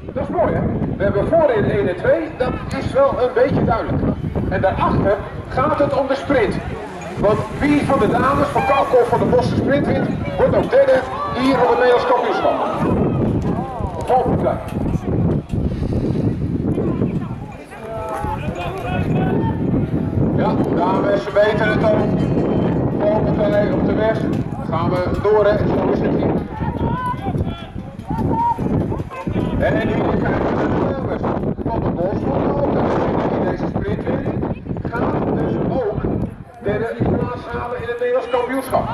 Dat is mooi, hè? We hebben voorin 1 en 2, dat is wel een beetje duidelijk. En daarachter gaat het om de sprint. Want wie van de dames van Kalko of van de Bossen sprint wint, wordt ook derde hier op het Nederlands kampioenschap. Valpartij. Ja, dames, we weten het al. Valpartij op de weg. Dan gaan we door, hè? Zo is het hier. En hier kijken we naar de dames van de Bos in deze sprint wint. Gaat dus ook derde plaats halen in het Nederlands kampioenschap.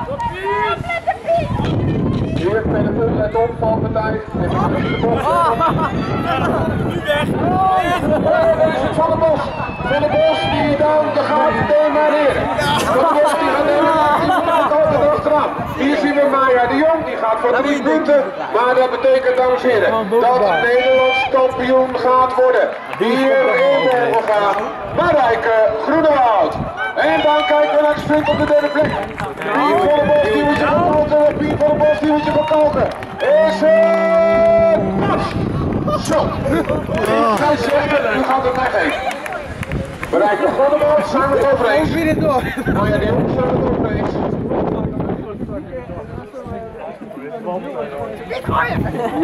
Hier, peloton, let op, valpartij. En dan is de Bos. Nu weg! Daar is het Van der Bos. Van der Bos, die dan gaat demareren. Van der Bos, die gaat demareren. Achteraan. Hier zien we Maya de Jong, die gaat voor 3 punten. Maar dat betekent, dames en heren, dat Nederlands kampioen gaat worden. Hier in Borgelga, Marijke Groenewoud. En dan kijken we naar de sprint op de derde plek. Pier van der Bos, die moet je van Kalken. Pier van der Bos, die moet je van Kalken. Is het Mats. Zo. Hij zegt, nu gaat het naar geven. Marijke Groenewoud, zijn we het over eens? Maya de Jong, zijn we het over eens?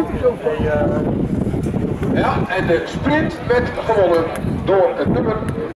Ja, en de sprint werd gewonnen door het nummer